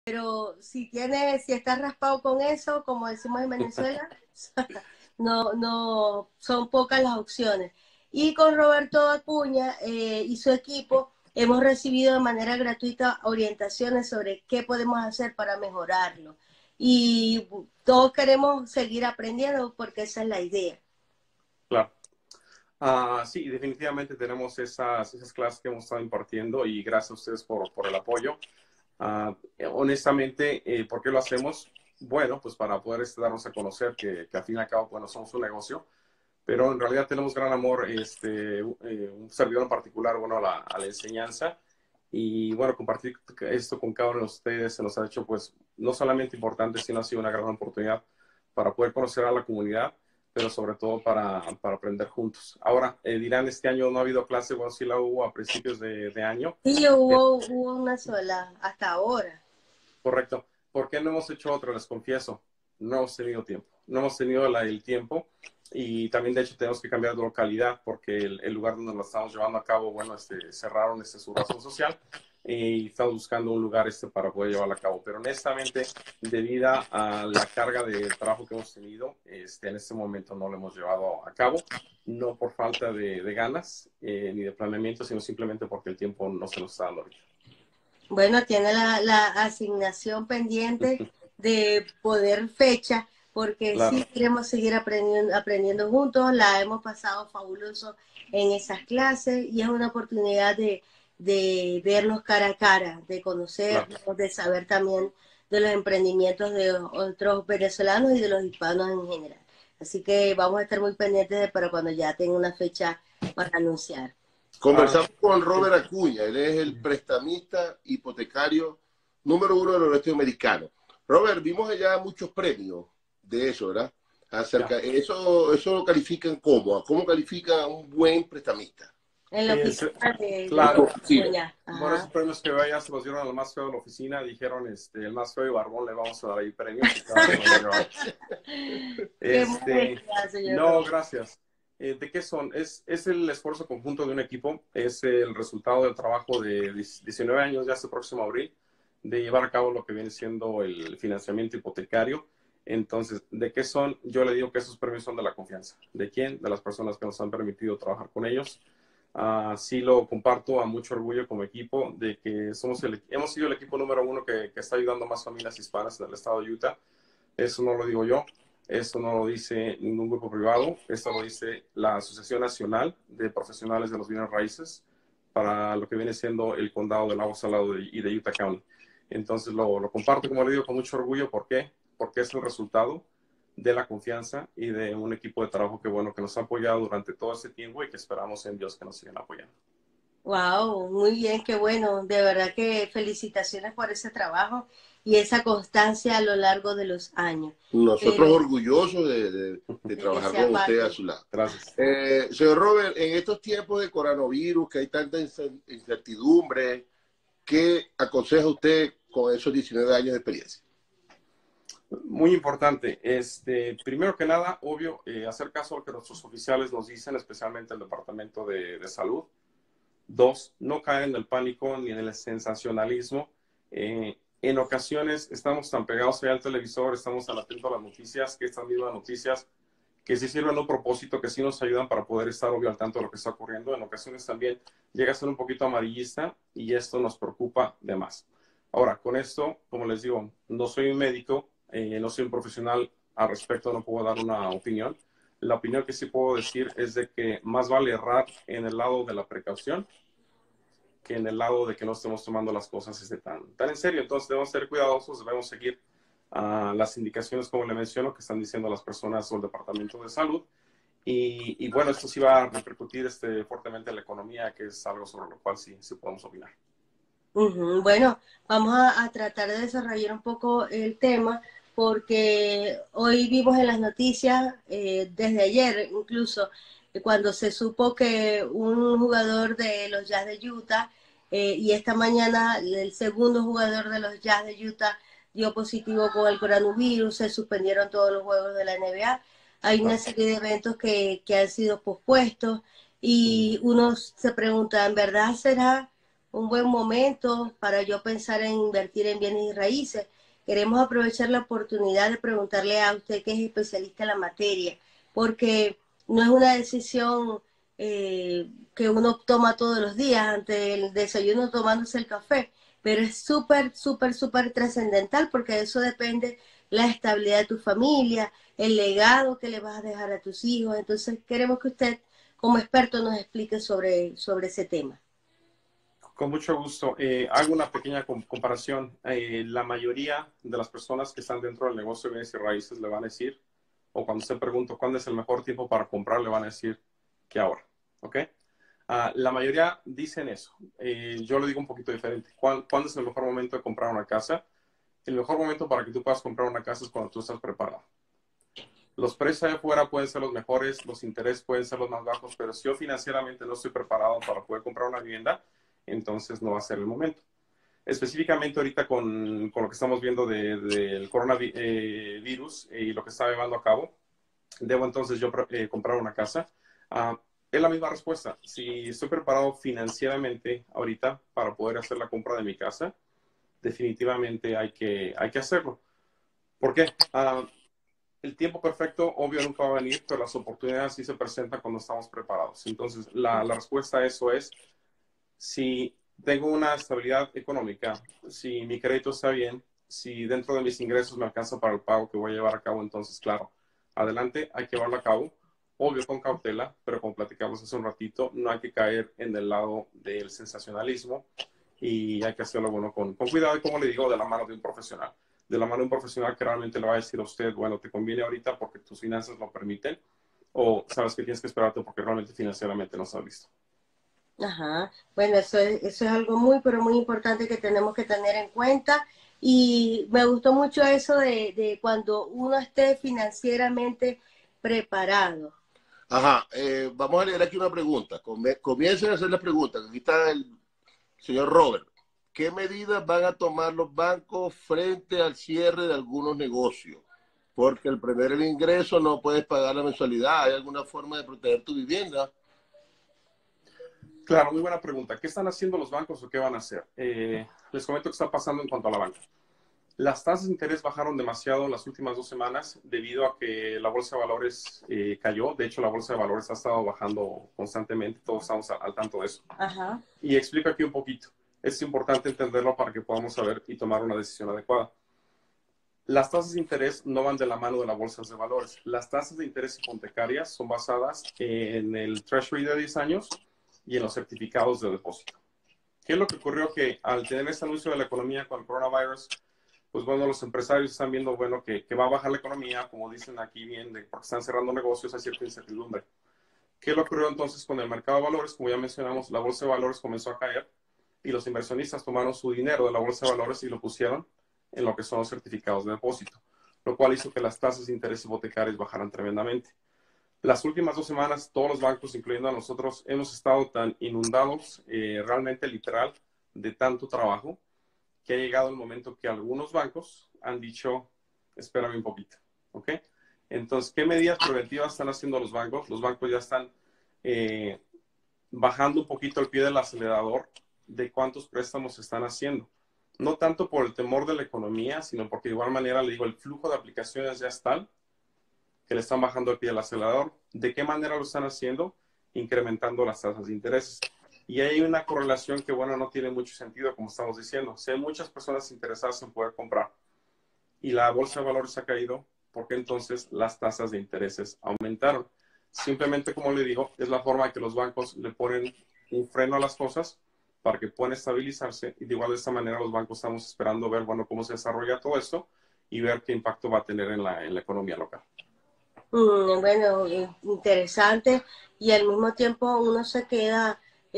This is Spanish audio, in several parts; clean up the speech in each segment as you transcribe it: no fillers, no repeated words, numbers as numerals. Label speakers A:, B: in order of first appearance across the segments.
A: pero si estás raspado con eso, como decimos en Venezuela, no, son pocas las opciones. Y con Roberto Acuña y su equipo hemos recibido de manera gratuita orientaciones sobre qué podemos hacer para mejorarlo. Y todos queremos seguir aprendiendo porque esa es la idea.
B: Claro. Sí, definitivamente tenemos esas clases que hemos estado impartiendo y gracias a ustedes por el apoyo. Honestamente, ¿por qué lo hacemos? Bueno, pues para poder darnos a conocer que al fin y al cabo, bueno, somos un negocio, pero en realidad tenemos gran amor, un servidor en particular, bueno, a la enseñanza. Y bueno, compartir esto con cada uno de ustedes se nos ha hecho, pues, no solamente importante, sino ha sido una gran oportunidad para poder conocer a la comunidad, pero sobre todo para aprender juntos. Ahora, dirán, este año no ha habido clase, bueno, sí la hubo a principios de año.
A: Sí, hubo una sola hasta ahora.
B: Correcto. ¿Por qué no hemos hecho otra? Les confieso, no hemos tenido tiempo. No hemos tenido el tiempo y también, de hecho, tenemos que cambiar de localidad porque el lugar donde lo estamos llevando a cabo, bueno, cerraron su razón social y estamos buscando un lugar para poder llevarlo a cabo. Pero honestamente, debido a la carga de trabajo que hemos tenido, en este momento no lo hemos llevado a cabo. No por falta de ganas ni de planeamiento, sino simplemente porque el tiempo no se nos está dando ahorita.
A: Bueno, tiene la asignación pendiente de poder fecha, porque
B: Claro,
A: sí queremos seguir aprendiendo juntos, la hemos pasado fabuloso en esas clases y es una oportunidad de vernos cara a cara, de
B: claro.
A: conocernos, de saber también de los emprendimientos de otros venezolanos y de los hispanos en general. Así que vamos a estar muy pendientes de para cuando ya tenga una fecha para anunciar.
C: Conversamos con Robert Acuña, él es el prestamista hipotecario número 1 del oeste americano. Robert, vimos allá muchos premios de eso, ¿verdad? Eso lo califican ¿cómo califica un buen prestamista?
A: En la oficina de
B: Claro,
A: Acuña.
B: bueno, esos premios que vaya se los dieron al más feo de la oficina, dijeron, el más feo y barbón le vamos a dar ahí premios. Y cada uno lo lleva.
A: Qué modestia, señor
B: No,
A: Roberto.
B: gracias. ¿De qué son? Es el esfuerzo conjunto de un equipo, es el resultado del trabajo de 19 años, ya este próximo abril, de llevar a cabo lo que viene siendo el financiamiento hipotecario. Entonces, ¿de qué son? Yo le digo que esos premios son de la confianza. ¿De quién? De las personas que nos han permitido trabajar con ellos. Sí lo comparto a mucho orgullo como equipo de que hemos sido el equipo número 1 que está ayudando a más familias hispanas en el estado de Utah. Eso no lo digo yo, eso no lo dice ningún grupo privado, esto lo dice la Asociación Nacional de Profesionales de los Bienes Raíces para lo que viene siendo el condado del Lago Salado y de Utah County. Entonces lo comparto, como le digo, con mucho orgullo. ¿Por qué? Porque es el resultado de la confianza y de un equipo de trabajo que, bueno, que nos ha apoyado durante todo este tiempo y que esperamos en Dios que nos sigan apoyando.
A: Wow, muy bien, qué bueno. De verdad que felicitaciones por ese trabajo y esa constancia a lo largo de los años.
C: Nosotros
A: Pero
C: orgullosos de
A: de que
C: trabajar
A: sea
C: con usted a
A: parte.
C: su lado.
B: Gracias.
C: Señor Robert, en estos tiempos de coronavirus, que hay tanta incertidumbre, ¿qué aconseja usted con esos 19 años de experiencia?
B: Muy importante. Primero que nada, obvio, hacer caso a lo que nuestros oficiales nos dicen, especialmente el Departamento de Salud. 2, no caer en el pánico ni en el sensacionalismo. En ocasiones estamos tan pegados allá al televisor, estamos tan atentos a las noticias, que estas mismas noticias que sí sirven a un propósito, que sí nos ayudan para poder estar obvio al tanto de lo que está ocurriendo. En ocasiones también llega a ser un poquito amarillista y esto nos preocupa de más. Ahora, con esto, como les digo, no soy un médico, no soy un profesional al respecto, no puedo dar una opinión. La opinión que sí puedo decir es de que más vale errar en el lado de la precaución que en el lado de que no estemos tomando las cosas tan en serio. Entonces debemos ser cuidadosos, debemos seguir las indicaciones, como le menciono, que están diciendo las personas o el Departamento de Salud. Y bueno, esto sí va a repercutir fuertemente en la economía, que es algo sobre lo cual sí podemos opinar.
A: Bueno, vamos a tratar de desarrollar un poco el tema porque hoy vimos en las noticias, desde ayer incluso, cuando se supo que un jugador de los Jazz de Utah y esta mañana el segundo jugador de los Jazz de Utah dio positivo con el coronavirus, se suspendieron todos los juegos de la NBA. Hay una serie de eventos que han sido pospuestos y uno se pregunta, ¿en verdad será un buen momento para yo pensar en invertir en bienes y raíces. Queremos aprovechar la oportunidad de preguntarle a usted, que es especialista en la materia, porque no es una decisión que uno toma todos los días ante el desayuno tomándose el café, pero es súper, súper, súper trascendental porque de eso depende la estabilidad de tu familia, el legado que le vas a dejar a tus hijos. Entonces queremos que usted, como experto, nos explique sobre ese tema.
B: Con mucho gusto. Hago una pequeña comparación. La mayoría de las personas que están dentro del negocio de bienes y raíces le van a decir, o cuando se pregunta cuándo es el mejor tiempo para comprar, le van a decir que ahora. ¿Ok? La mayoría dicen eso. Yo lo digo un poquito diferente. ¿Cuándo es el mejor momento de comprar una casa? El mejor momento para que tú puedas comprar una casa es cuando tú estás preparado. Los precios de afuera pueden ser los mejores, los intereses pueden ser los más bajos, pero si yo financieramente no estoy preparado para poder comprar una vivienda, entonces no va a ser el momento. Específicamente ahorita con lo que estamos viendo del coronavirus y lo que está llevando a cabo, debo entonces yo comprar una casa. Es la misma respuesta. Si estoy preparado financieramente ahorita para poder hacer la compra de mi casa, definitivamente hay que hacerlo. ¿Por qué? El tiempo perfecto, obvio, nunca va a venir, pero las oportunidades sí se presentan cuando estamos preparados. Entonces, la respuesta a eso es, si tengo una estabilidad económica, si mi crédito está bien, si dentro de mis ingresos me alcanza para el pago que voy a llevar a cabo, entonces, claro, adelante, hay que llevarlo a cabo. Obvio, con cautela, pero como platicamos hace un ratito, no hay que caer en el lado del sensacionalismo y hay que hacerlo, bueno, con cuidado y, como le digo, de la mano de un profesional. De la mano de un profesional que realmente le va a decir a usted, bueno, te conviene ahorita porque tus finanzas lo permiten, o sabes que tienes que esperarte porque realmente financieramente no estás listo.
A: Ajá. Bueno, eso es algo muy, pero muy importante que tenemos que tener en cuenta. Y me gustó mucho eso de cuando uno esté financieramente preparado.
C: Ajá, vamos a leer aquí una pregunta. Comiencen a hacer las preguntas. Aquí está el señor Robert. ¿Qué medidas van a tomar los bancos frente al cierre de algunos negocios? Porque al perder el ingreso no puedes pagar la mensualidad. ¿Hay alguna forma de proteger tu vivienda?
B: Claro, muy buena pregunta. ¿Qué están haciendo los bancos o qué van a hacer? Les comento qué está pasando en cuanto a la banca. Las tasas de interés bajaron demasiado en las últimas 2 semanas debido a que la bolsa de valores cayó. De hecho, la bolsa de valores ha estado bajando constantemente. Todos estamos al tanto de eso.
A: Ajá.
B: Y explico aquí un poquito. Es importante entenderlo para que podamos saber y tomar una decisión adecuada. Las tasas de interés no van de la mano de las bolsas de valores. Las tasas de interés hipotecarias son basadas en el Treasury de 10 años y en los certificados de depósito. ¿Qué es lo que ocurrió? Que al tener este anuncio de la economía con el coronavirus, pues bueno, los empresarios están viendo, bueno, que va a bajar la economía, como dicen aquí bien, porque están cerrando negocios, hay cierta incertidumbre. ¿Qué le ocurrió entonces con el mercado de valores? Como ya mencionamos, la bolsa de valores comenzó a caer y los inversionistas tomaron su dinero de la bolsa de valores y lo pusieron en lo que son los certificados de depósito, lo cual hizo que las tasas de interés hipotecarias bajaran tremendamente. Las últimas 2 semanas, todos los bancos, incluyendo a nosotros, hemos estado tan inundados, realmente literal, de tanto trabajo, que ha llegado el momento que algunos bancos han dicho, espérame un poquito, ¿ok? Entonces, ¿qué medidas preventivas están haciendo los bancos? Los bancos ya están bajando un poquito el pie del acelerador de cuántos préstamos se están haciendo. No tanto por el temor de la economía, sino porque de igual manera, le digo, el flujo de aplicaciones ya es tal que le están bajando el pie del acelerador. ¿De qué manera lo están haciendo? Incrementando las tasas de intereses. Y hay una correlación que, bueno, no tiene mucho sentido, como estamos diciendo. Si hay muchas personas interesadas en poder comprar y la bolsa de valores ha caído, ¿por qué entonces las tasas de intereses aumentaron? Simplemente, como le digo, es la forma en que los bancos le ponen un freno a las cosas para que puedan estabilizarse, y de igual de esta manera los bancos estamos esperando ver, bueno, cómo se desarrolla todo esto y ver qué impacto va a tener en la economía local.
A: Bueno, interesante, y al mismo tiempo uno se queda,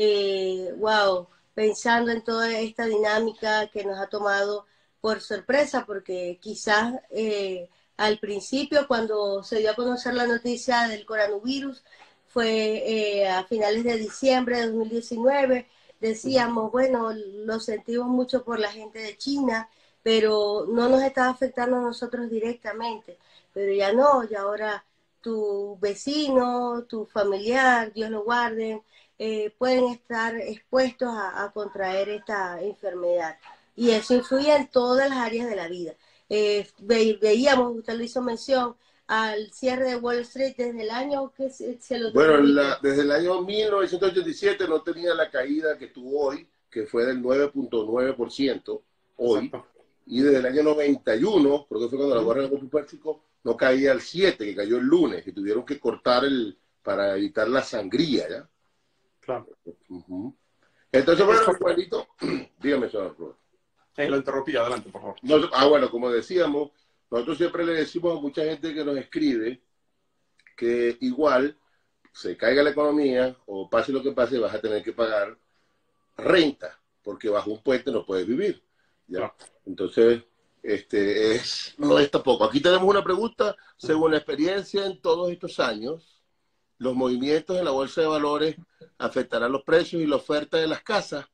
A: wow, pensando en toda esta dinámica que nos ha tomado por sorpresa, porque quizás al principio, cuando se dio a conocer la noticia del coronavirus, fue a finales de diciembre de 2019, decíamos, bueno, lo sentimos mucho por la gente de China, pero no nos estaba afectando a nosotros directamente. Pero ya no, ya ahora tu vecino, tu familiar, Dios lo guarde, pueden estar expuestos a contraer esta enfermedad. Y eso influye en todas las áreas de la vida. Veíamos, usted lo hizo mención, al cierre de Wall Street desde el año que se lo
C: Bueno, desde el año 1987 no tenía la caída que tuvo hoy, que fue del 9.9% hoy. Exacto. Y desde el año 91, creo que fue cuando la guerra de Pérsico, no caía al 7, que cayó el lunes, que tuvieron que cortar para evitar la sangría, ¿ya?
B: Claro.
C: Entonces, bueno, Juanito, dígame, señor Robert.
B: Lo interrumpí, adelante, por favor.
C: Bueno, como decíamos, nosotros siempre le decimos a mucha gente que nos escribe que igual se caiga la economía o pase lo que pase, vas a tener que pagar renta, porque bajo un puente no puedes vivir, ¿ya? Claro. Entonces, no es tampoco. Aquí tenemos una pregunta. Según la experiencia en todos estos años, ¿los movimientos en la bolsa de valores afectarán los precios y la oferta de las casas?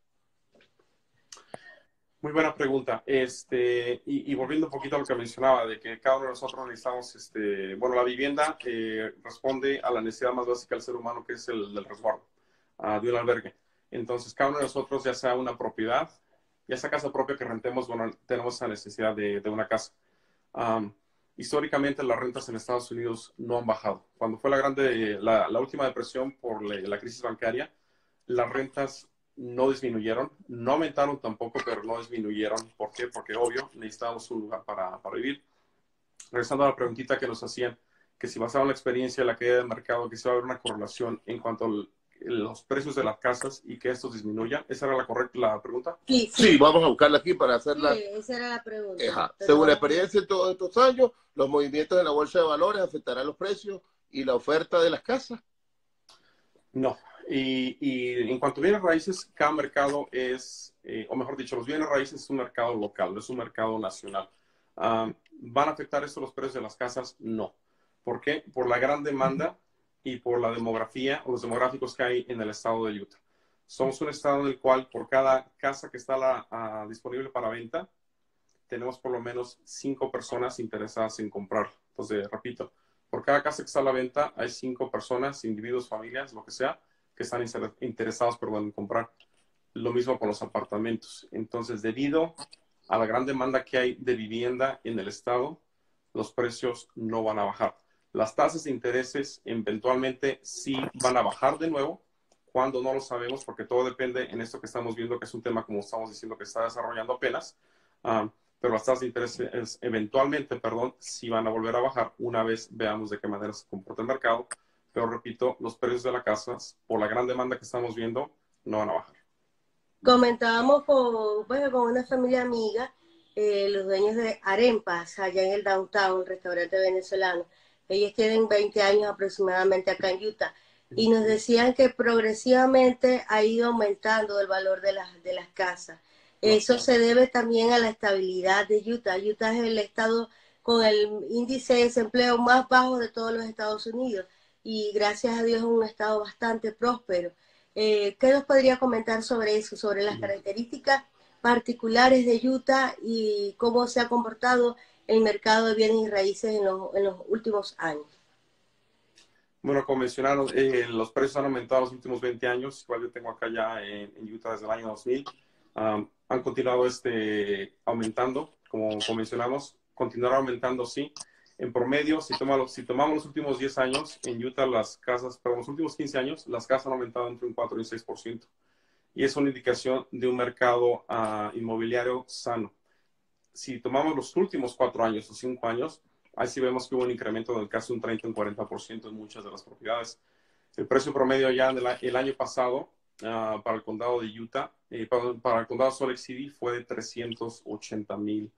B: Muy buena pregunta. Y volviendo un poquito a lo que mencionaba, de que cada uno de nosotros necesitamos, bueno, la vivienda responde a la necesidad más básica del ser humano, que es el del resguardo, de un albergue. Entonces, cada uno de nosotros, ya sea una propiedad, ya sea casa propia que rentemos, bueno, tenemos esa necesidad de una casa. Históricamente, las rentas en Estados Unidos no han bajado. Cuando fue la última depresión por la crisis bancaria, las rentas no disminuyeron, no aumentaron tampoco, pero no disminuyeron. ¿Por qué? Porque, obvio, necesitábamos un lugar para vivir. Regresando a la preguntita que nos hacían, que si basado en la experiencia de la caída del mercado, que si va a haber una correlación en cuanto a los precios de las casas y que estos disminuyan. ¿Esa era la pregunta?
C: Sí, vamos a buscarla aquí para hacerla.
A: Sí, esa era la pregunta.
C: Según la experiencia de todos estos años, los movimientos en la bolsa de valores afectarán los precios y la oferta de las casas.
B: No. Y en cuanto a bienes raíces, cada mercado o mejor dicho, los bienes raíces es un mercado local, no es un mercado nacional. ¿Van a afectar esto los precios de las casas? No. ¿Por qué? Por la gran demanda y por la demografía o los demográficos que hay en el estado de Utah. Somos un estado en el cual por cada casa que está disponible para venta, tenemos por lo menos 5 personas interesadas en comprar. Entonces, repito, por cada casa que está a la venta hay 5 personas, individuos, familias, lo que sea, que están interesados en comprar. Lo mismo con los apartamentos. Entonces, debido a la gran demanda que hay de vivienda en el estado, los precios no van a bajar. Las tasas de intereses eventualmente sí van a bajar de nuevo, cuando no lo sabemos, porque todo depende en esto que estamos viendo, que es un tema, como estamos diciendo, que está desarrollando apenas. Pero las tasas de interés eventualmente, sí van a volver a bajar una vez veamos de qué manera se comporta el mercado. Pero repito, los precios de las casas, por la gran demanda que estamos viendo, no van a bajar.
A: Comentábamos con una familia amiga, los dueños de Arepas, allá en el downtown, un restaurante venezolano. Ellos tienen 20 años aproximadamente acá en Utah. Y nos decían que progresivamente ha ido aumentando el valor de las casas. Eso se debe también a la estabilidad de Utah. Utah es el estado con el índice de desempleo más bajo de todos los Estados Unidos. Y gracias a Dios es un estado bastante próspero. ¿Qué nos podría comentar sobre eso, sobre las características particulares de Utah y cómo se ha comportado el mercado de bienes y raíces en los últimos años?
B: Bueno, como mencionaron, los precios han aumentado los últimos 20 años. Igual yo tengo acá ya en Utah desde el año 2000. Han continuado aumentando, como mencionamos, continuará aumentando, sí. En promedio, si tomamos los últimos 10 años, en Utah los últimos 15 años, las casas han aumentado entre un 4 y un 6%. Y es una indicación de un mercado inmobiliario sano. Si tomamos los últimos 4 años o 5 años, ahí sí vemos que hubo un incremento de casi un 30 o un 40% en muchas de las propiedades. El precio promedio ya el año pasado para el condado de Utah, para el condado de Salt Lake City, fue de $380,000.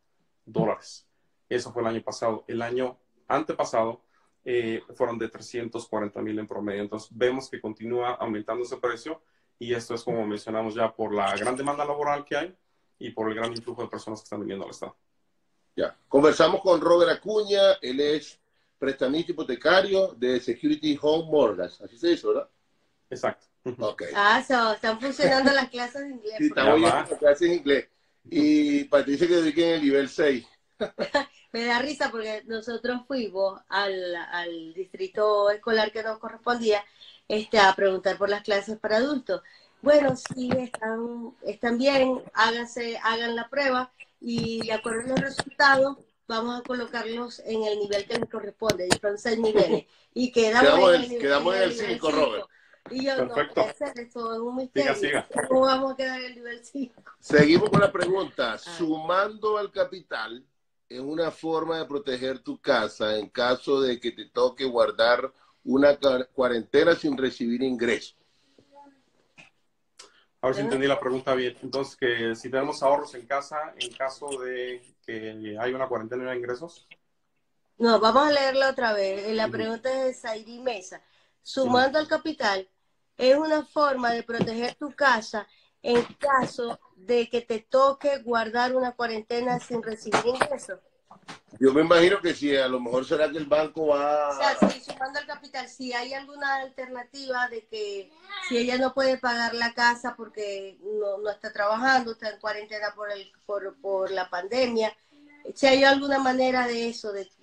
B: Eso fue el año pasado. El año antepasado fueron de 340,000 en promedio. Entonces vemos que continúa aumentando ese precio y esto es, como mencionamos ya, por la gran demanda laboral que hay y por el gran influjo de personas que están viviendo al estado.
C: Ya. Conversamos con Robert Acuña, él es prestamista hipotecario de Security Home Mortgage. Así se dice, ¿verdad?
B: Exacto.
C: Okay.
A: Están funcionando las clases de inglés.
C: Sí, estamos viendo las clases de inglés. Y Patricia que dedique en el nivel 6.
A: Me da risa porque nosotros fuimos al distrito escolar que nos correspondía a preguntar por las clases para adultos. Bueno, sí, están bien, hagan la prueba y de acuerdo a los resultados vamos a colocarlos en el nivel que les corresponde. Y son 6 niveles. Y quedamos
C: quedamos en el
A: nivel
C: 5, Robert.
A: Y yo, no
B: Perfecto.
A: puede ser, eso es un misterio.
B: Siga.
A: ¿Cómo vamos a quedar en el nivel 5?
C: Seguimos con la pregunta. Sumando al capital es una forma de proteger tu casa en caso de que te toque guardar una cuarentena sin recibir ingresos.
B: A ver si entendí la pregunta bien. Entonces, que si tenemos ahorros en casa, en caso de que hay una cuarentena y no hay ingresos.
A: No, vamos a leerla otra vez. La pregunta es de Zairi Mesa. Sumando al capital, es una forma de proteger tu casa en caso de que te toque guardar una cuarentena sin recibir ingresos.
C: Yo me imagino que si a lo mejor será que el banco va...
A: O sea, sí, sumando al capital, si hay alguna alternativa de que si ella no puede pagar la casa porque no está trabajando, está en cuarentena por la pandemia, si hay alguna manera de eso, de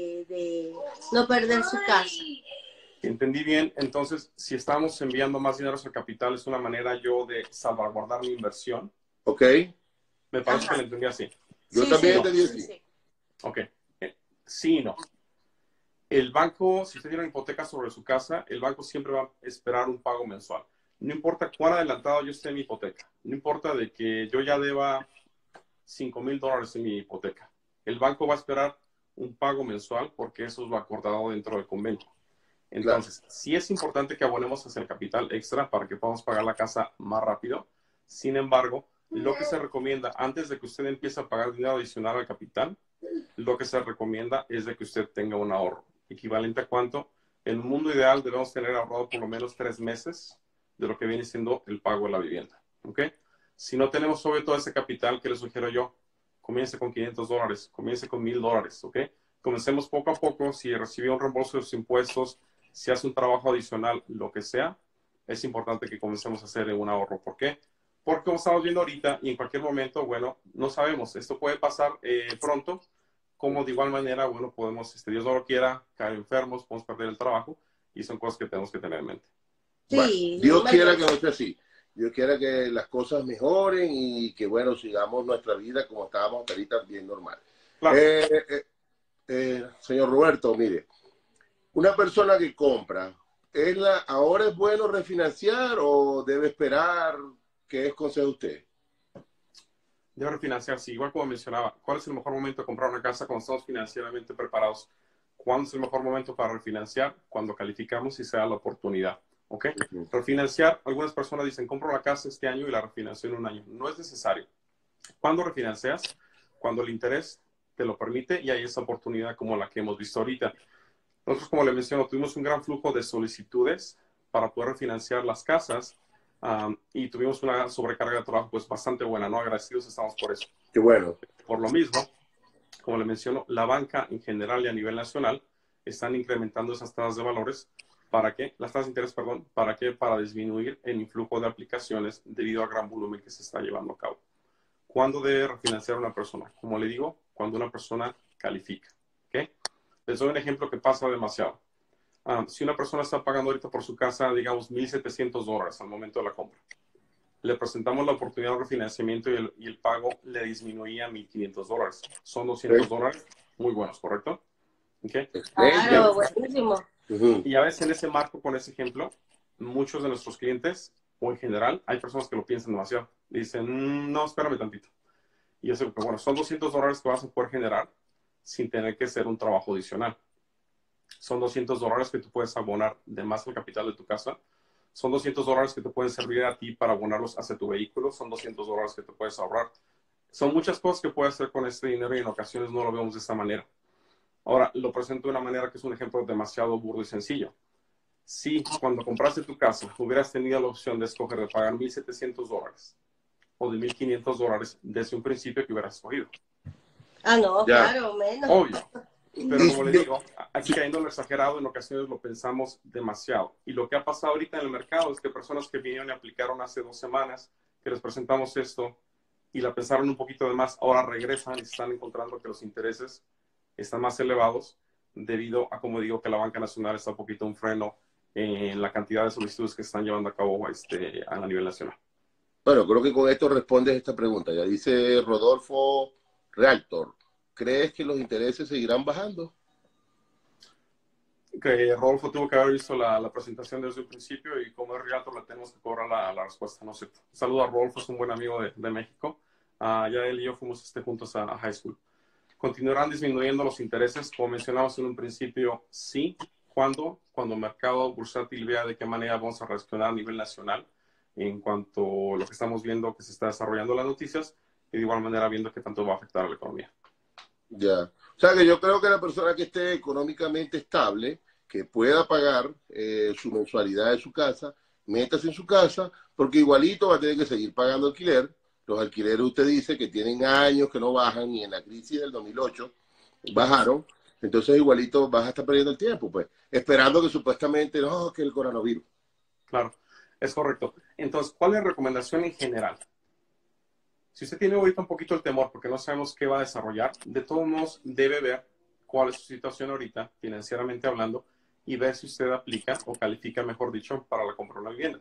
A: no perder su casa.
B: Entendí bien. Entonces, si estamos enviando más dinero al capital, es una manera yo de salvaguardar mi inversión.
C: Ok.
B: Me parece que lo entendí así.
C: Yo
A: Sí,
C: también
A: sí,
C: entendí
A: sí,
C: así.
A: sí.
B: Ok. Sí y no. El banco, si usted tiene una hipoteca sobre su casa, el banco siempre va a esperar un pago mensual. No importa cuán adelantado yo esté en mi hipoteca. No importa de que yo ya deba $5,000 en mi hipoteca. El banco va a esperar un pago mensual porque eso es lo acordado dentro del convenio. Entonces,
C: Claro.
B: sí es importante que abonemos hacia el capital extra para que podamos pagar la casa más rápido. Sin embargo, lo que se recomienda antes de que usted empiece a pagar dinero adicional al capital, lo que se recomienda es de que usted tenga un ahorro. ¿Equivalente a cuánto? En un mundo ideal debemos tener ahorrado por lo menos 3 meses de lo que viene siendo el pago de la vivienda. ¿Ok? Si no tenemos sobre todo ese capital, ¿qué le sugiero yo? Comience con $500, comience con $1,000, ¿ok? Comencemos poco a poco. Si recibió un reembolso de sus impuestos, si hace un trabajo adicional, lo que sea, es importante que comencemos a hacer un ahorro. ¿Por qué? Porque como estamos viendo ahorita y en cualquier momento, bueno, no sabemos. Esto puede pasar pronto, como de igual manera, bueno, podemos, Dios no lo quiera, caer enfermos, podemos perder el trabajo y son cosas que tenemos que tener en mente.
C: Bueno,
A: Sí,
C: Dios quiera que no sea así. Dios quiera que las cosas mejoren y que, bueno, sigamos nuestra vida como estábamos ahorita, bien normal.
B: Claro.
C: Señor Roberto, mire, una persona que compra, ¿ahora es bueno refinanciar o debe esperar? ¿Qué es consejo usted?
B: Debe refinanciarse, igual como mencionaba, ¿cuál es el mejor momento de comprar una casa cuando estamos financieramente preparados? ¿Cuándo es el mejor momento para refinanciar? Cuando calificamos y se da la oportunidad. ¿Ok? Refinanciar, algunas personas dicen, compro la casa este año y la refinancio en un año. No es necesario. ¿Cuándo refinancias? Cuando el interés te lo permite y hay esa oportunidad como la que hemos visto ahorita. Nosotros, como le menciono, tuvimos un gran flujo de solicitudes para poder refinanciar las casas y tuvimos una sobrecarga de trabajo pues bastante buena, ¿no? Agradecidos estamos por eso.
C: Qué bueno.
B: Por lo mismo, como le menciono, la banca en general y a nivel nacional están incrementando esas tasas de valores. ¿Para qué? Las tasas de interés, perdón. ¿Para qué? Para disminuir el influjo de aplicaciones debido al gran volumen que se está llevando a cabo. ¿Cuándo debe refinanciar una persona? Como le digo, cuando una persona califica. ¿Ok? Les doy un ejemplo que pasa demasiado. Si una persona está pagando ahorita por su casa, digamos, $1,700 al momento de la compra, le presentamos la oportunidad de refinanciamiento y el pago le disminuía a $1,500. Son $200 muy buenos, ¿correcto? ¿Okay?
A: Claro, buenísimo.
B: Y a veces en ese marco, con ese ejemplo, muchos de nuestros clientes, o en general, hay personas que lo piensan demasiado. Dicen, no, espérame tantito. Y yo sé que, bueno, son $200 que vas a poder generar sin tener que hacer un trabajo adicional. Son $200 que tú puedes abonar de más al capital de tu casa. Son $200 que te pueden servir a ti para abonarlos hacia tu vehículo. Son $200 que te puedes ahorrar. Son muchas cosas que puedes hacer con este dinero y en ocasiones no lo vemos de esta manera. Ahora, lo presento de una manera que es un ejemplo demasiado burdo y sencillo. Si cuando compraste tu casa hubieras tenido la opción de escoger de pagar $1,700 o de $1,500 desde un principio, que hubieras escogido.
A: Ah, no,
C: Ya.
A: claro, menos.
B: Obvio. Pero como le digo, aquí cayendo en lo exagerado, en ocasiones lo pensamos demasiado. Y lo que ha pasado ahorita en el mercado es que personas que vinieron y aplicaron hace 2 semanas, que les presentamos esto y la pensaron un poquito de más, ahora regresan y se están encontrando que los intereses están más elevados debido a, como digo, que la banca nacional está un poquito un freno en la cantidad de solicitudes que se están llevando a cabo a nivel nacional.
C: Bueno, creo que con esto respondes esta pregunta. Ya dice Rodolfo Realtor, ¿crees que los intereses seguirán bajando?
B: Que Rodolfo tuvo que haber visto la presentación desde el principio y como es Realtor le tenemos que cobrar la respuesta, ¿no es cierto? Saludo a Rodolfo, es un buen amigo de México. Ya él y yo fuimos juntos a high school. ¿Continuarán disminuyendo los intereses? Como mencionamos en un principio, sí. ¿Cuándo? Cuando el mercado bursátil vea de qué manera vamos a reaccionar a nivel nacional en cuanto a lo que estamos viendo que se está desarrollando en las noticias y de igual manera viendo qué tanto va a afectar a la economía.
C: Ya. O sea que yo creo que la persona que esté económicamente estable, que pueda pagar su mensualidad de su casa, métase en su casa, porque igualito va a tener que seguir pagando alquiler. Los alquileres, usted dice que tienen años que no bajan, ni en la crisis del 2008 bajaron. Entonces igualito vas a estar perdiendo el tiempo, pues, esperando que supuestamente, no, que el coronavirus.
B: Claro, es correcto. Entonces, ¿cuál es la recomendación en general? Si usted tiene ahorita un poquito el temor porque no sabemos qué va a desarrollar, de todos modos debe ver cuál es su situación ahorita, financieramente hablando, y ver si usted aplica o califica, mejor dicho, para la compra de una vivienda.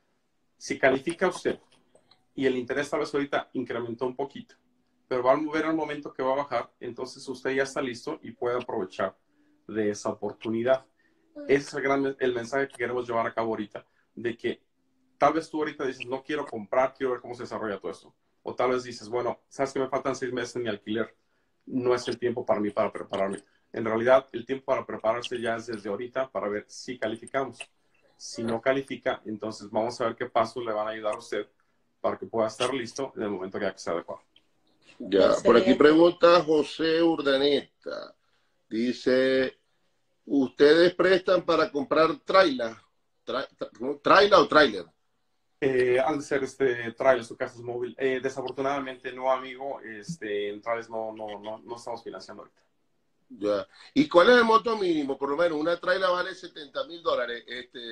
B: Si califica usted y el interés tal vez ahorita incrementó un poquito, pero va a ver al momento que va a bajar, entonces usted ya está listo y puede aprovechar de esa oportunidad. Ese es el mensaje que queremos llevar a cabo ahorita, de que tal vez tú ahorita dices, no quiero comprar, quiero ver cómo se desarrolla todo esto. O tal vez dices, bueno, sabes que me faltan 6 meses en mi alquiler, no es el tiempo para mí para prepararme. En realidad, el tiempo para prepararse ya es desde ahorita para ver si calificamos. Si no califica, entonces vamos a ver qué pasos le van a ayudar a usted para que pueda estar listo en el momento que sea adecuado.
C: Ya,
A: Excelente.
C: por aquí pregunta José Urdaneta. Dice, ¿ustedes prestan para comprar trailer? ¿Trailer o trailer?
B: Han de ser trailers o casas móvil. Desafortunadamente no, amigo. En trailers no estamos financiando ahorita.
C: Ya. ¿Y cuál es el monto mínimo? Por lo menos una trailer vale $70,000.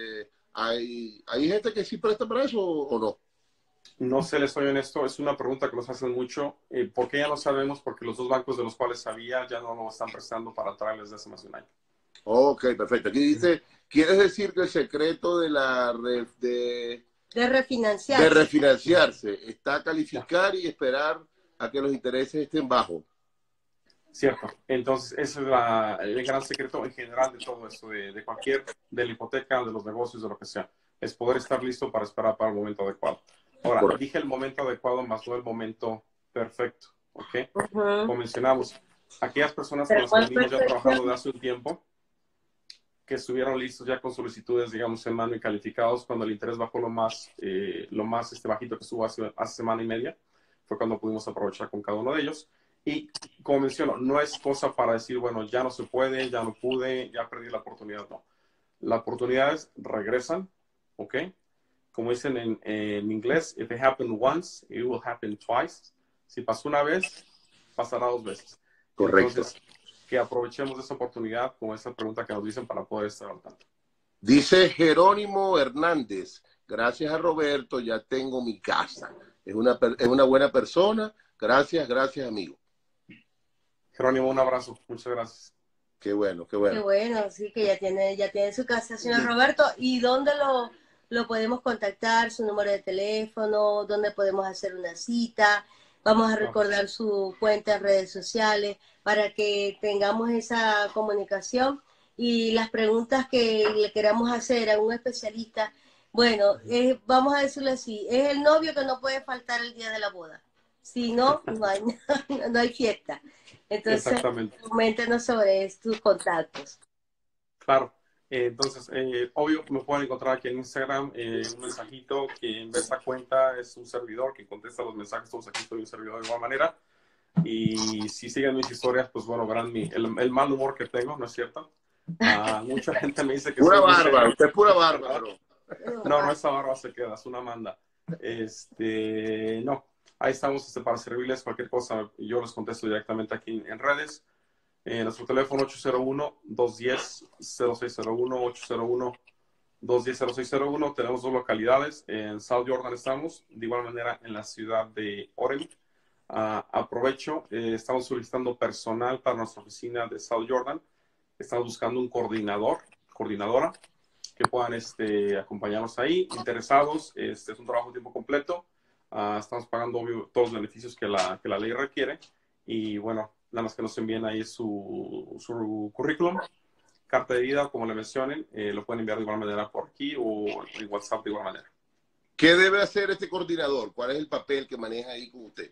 C: ¿Hay gente que sí presta para eso o no?
B: No sé, les soy honesto, es una pregunta que nos hacen mucho. ¿Por qué ya no sabemos? Porque los dos bancos de los cuales sabía ya no nos están prestando para trailers de hace más de un año.
C: Ok, perfecto. Aquí dice, ¿quieres decir que el secreto de
A: De
C: de
A: refinanciarse.
C: refinanciarse está calificar y esperar a que los intereses estén bajos?
B: Cierto. Entonces, ese es el gran secreto en general de todo esto, de la hipoteca, de los negocios, de lo que sea. Es poder estar listo para esperar para el momento adecuado. Ahora,
C: Correcto.
B: dije el momento adecuado más no el momento perfecto, ¿ok?
A: Ujú.
B: Como mencionamos, aquellas personas con
A: Pero
B: las que
A: ¿cuál
B: venimos ya trabajando
A: perfección?
B: de hace un tiempo, que estuvieron listos ya con solicitudes, digamos, en mano y calificados cuando el interés bajó lo más bajito que estuvo hace semana y media, fue cuando pudimos aprovechar con cada uno de ellos. Y como menciono, no es cosa para decir, bueno, ya no se puede, ya no pude, ya perdí la oportunidad, no. Las oportunidades regresan, ¿ok? Como dicen en inglés, if it happened once, it will happen twice. Si pasó una vez, pasará 2 veces.
C: Correcto.
B: Entonces, que aprovechemos esa oportunidad con esa pregunta que nos dicen para poder estar al tanto.
C: Dice Jerónimo Hernández, gracias a Roberto ya tengo mi casa. Es una buena persona. Gracias, amigo.
B: Jerónimo, un abrazo. Muchas gracias.
C: Qué bueno, qué
A: Qué
C: bueno.
A: bueno, sí, que ya tiene su casa, señor Roberto. ¿Y dónde lo podemos contactar? ¿Su número de teléfono? ¿Dónde podemos hacer una cita? Vamos a recordar su cuenta en redes sociales para que tengamos esa comunicación y las preguntas que le queramos hacer a un especialista. Bueno, vamos a decirlo así, es el novio que no puede faltar el día de la boda. Si no, no hay fiesta. Entonces,
B: Exactamente.
A: coméntenos sobre tus contactos.
B: Claro. Entonces, obvio, me pueden encontrar aquí en Instagram un mensajito que en esta cuenta es un servidor que contesta los mensajes, todos aquí estoy un servidor de igual manera. Y si siguen mis historias, pues bueno, verán el mal humor que tengo, ¿no es cierto? Mucha gente me dice que
C: Pura
B: soy muy
C: barba,
B: serio.
C: usted es pura barba, bro.
B: No, esa barba se queda, es una manda. No, ahí estamos para servirles cualquier cosa. Yo les contesto directamente aquí en redes. Nuestro teléfono 801-210-0601, 801-210-0601. Tenemos 2 localidades. En South Jordan estamos, de igual manera en la ciudad de Orem. Aprovecho, estamos solicitando personal para nuestra oficina de South Jordan. Estamos buscando un coordinadora, que puedan acompañarnos ahí. Interesados, es un trabajo de tiempo completo. Estamos pagando, obvio, todos los beneficios que la ley requiere. Y bueno, nada más que nos envíen ahí su currículum, carta de vida, como le mencionen. Lo pueden enviar de igual manera por aquí o en WhatsApp de igual manera.
C: ¿Qué debe hacer este coordinador? ¿Cuál es el papel que maneja ahí con usted?